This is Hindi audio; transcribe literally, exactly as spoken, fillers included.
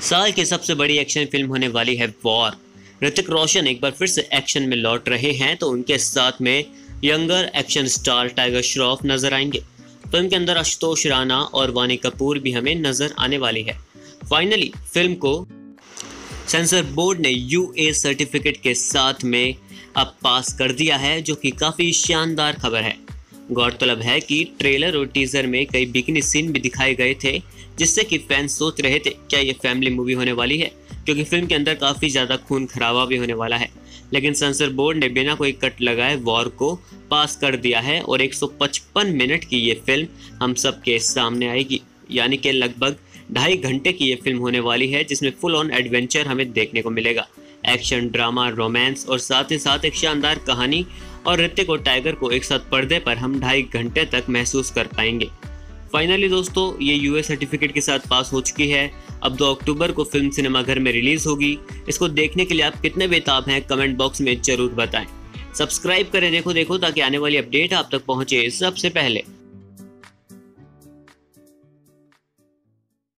साल की सबसे बड़ी एक्शन फिल्म होने वाली है वॉर। ऋतिक रोशन एक बार फिर से एक्शन में लौट रहे हैं, तो उनके साथ में younger action star Tiger Shroff नजर आएंगे। फिल्म के अंदर आशुतोष राणा और वानी कपूर भी हमें नजर आने वाली है। फाइनली फिल्म को सेंसर बोर्ड ने यूए सर्टिफिकेट के साथ में अब पास कर दिया है, जो कि काफ़ी शानदार खबर है। गौरतलब है कि ट्रेलर और टीजर में कई बिकिनी सीन भी दिखाए गए थे, जिससे कि फैंस सोच रहे थे क्या ये फैमिली मूवी होने वाली है, क्योंकि फिल्म के अंदर काफ़ी ज़्यादा खून खराबा भी होने वाला है। लेकिन सेंसर बोर्ड ने बिना कोई कट लगाए वॉर को पास कर दिया है और एक सौ पचपन मिनट की ये फिल्म हम सब के सामने आएगी। यानी कि लगभग ढाई घंटे की ये फिल्म होने वाली है, जिसमें फुल ऑन एडवेंचर हमें देखने को मिलेगा। एक्शन, ड्रामा, रोमांस और साथ ही साथ एक शानदार कहानी, और ऋतिक और टाइगर को एक साथ पर्दे पर हम ढाई घंटे तक महसूस कर पाएंगे। फाइनली दोस्तों, ये यूए सर्टिफिकेट के साथ पास हो चुकी है। अब दो अक्टूबर को फिल्म सिनेमाघर में रिलीज होगी। इसको देखने के लिए आप कितने बेताब हैं, कमेंट बॉक्स में जरूर बताएं। सब्सक्राइब करें देखो देखो ताकि आने वाली अपडेट आप तक पहुंचे सबसे पहले।